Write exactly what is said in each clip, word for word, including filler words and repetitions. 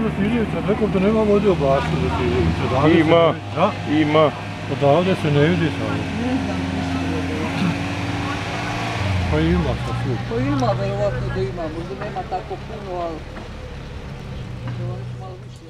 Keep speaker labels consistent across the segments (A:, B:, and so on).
A: Vasiljevića, rekao da nema vode u baštu Vasiljevića.
B: Ima, ima.
A: Odavde se ne vidi samo.
C: Ne znam, nisam gledala.
A: Pa ima sa tu.
C: Pa ima, verovatno da ima, možda nema tako puno, ali... Oni su malo više.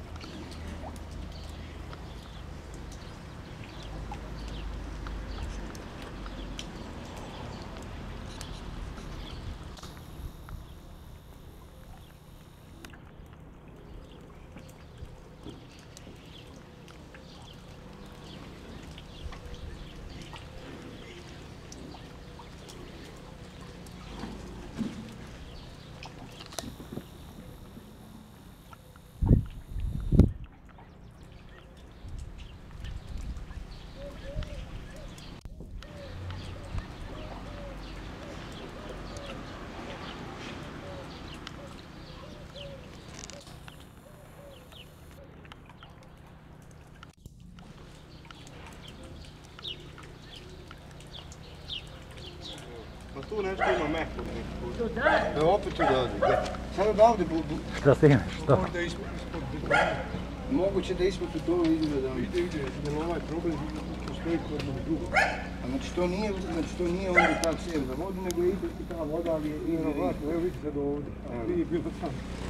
B: Pa tu nešto ima mehko.
D: Da opet tu dođe. Sad od ovdje...
A: Šta stigneš? Šta?
D: Možda ispod betona. Moguće da ispod betona ide da...
B: Ide, ide, jer ovaj problem postoji kod jednog drugog.
D: A znači to nije, znači to nije onda ta cijev za vodu, nego ide ta voda, ali je...
B: Vjerovatno, evo vidite sad ovdje. Nije bilo sam.